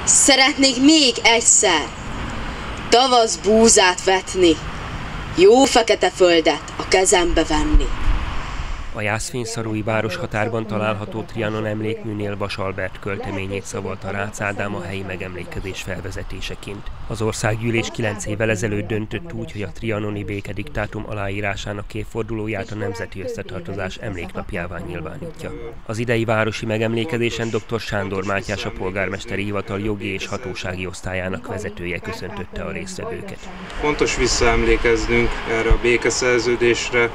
Szeretnék még egyszer tavasz búzát vetni, jó fekete földet a kezembe venni. A Jászfényszarui városhatárban található Trianon emlékműnél Vas Albert költeményét szavalta Rácz Ádám a helyi megemlékezés felvezetéseként. Az országgyűlés 9 évvel ezelőtt döntött úgy, hogy a trianoni békediktátum aláírásának évfordulóját a Nemzeti Összetartozás emléknapjává nyilvánítja. Az idei városi megemlékezésen dr. Sándor Mátyás, a polgármesteri hivatal jogi és hatósági osztályának vezetője köszöntötte a résztvevőket. Fontos visszaemlékeznünk erre a békeszerződésre,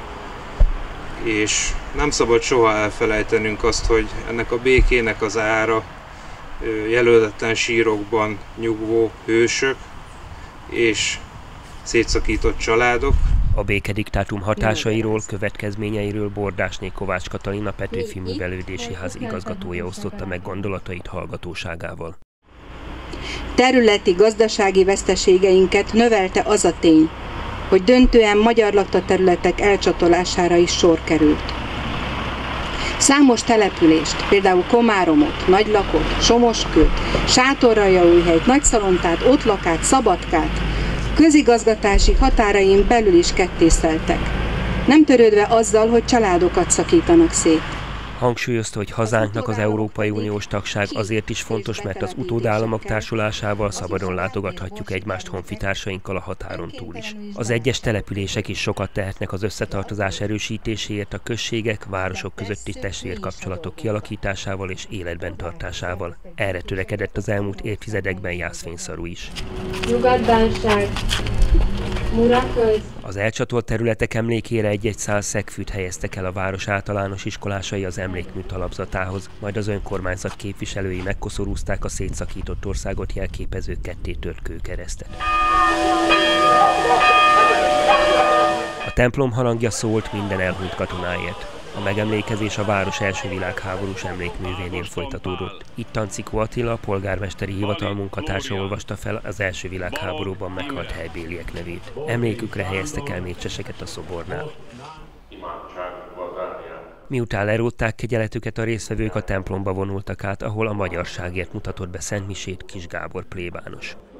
és nem szabad soha elfelejtenünk azt, hogy ennek a békének az ára jelöletlen sírokban nyugvó hősök és szétszakított családok. A békediktátum hatásairól, következményeiről Bordásné Kovács Katalin, a Petőfi Művelődési Ház igazgatója osztotta meg gondolatait hallgatóságával. Területi gazdasági veszteségeinket növelte az a tény, hogy döntően magyar lakta területek elcsatolására is sor került. Számos települést, például Komáromot, Nagylakot, Somoskőt, Sátoraljaújhelyt, Nagyszalontát, Ottlakát, Szabadkát közigazgatási határain belül is kettészteltek, nem törődve azzal, hogy családokat szakítanak szét. Hangsúlyozta, hogy hazánknak az Európai Uniós tagság azért is fontos, mert az utódállamok társulásával szabadon látogathatjuk egymást honfitársainkkal a határon túl is. Az egyes települések is sokat tehetnek az összetartozás erősítéséért, a községek, városok közötti testvérkapcsolatok kialakításával és életben tartásával. Erre törekedett az elmúlt évtizedekben Jászfényszaru is. Nyugatbánság, Muraköz. Az elcsatolt területek emlékére egy-egy szál szegfűt helyeztek el a város általános iskolásai az emlékmű talapzatához, majd az önkormányzat képviselői megkoszorúzták a szétszakított országot jelképező kettétört kőkeresztet. A templom harangja szólt minden elhunyt katonáért. A megemlékezés a város első világháborús emlékművénél folytatódott. Itt Tancikó Attila, a polgármesteri hivatal munkatársa olvasta fel az első világháborúban meghalt helybéliek nevét. Emlékükre helyeztek el mécseseket a szobornál. Miután lerótták kegyeletüket, a résztvevők a templomba vonultak át, ahol a magyarságért mutatott be szentmisét Kis Gábor plébános.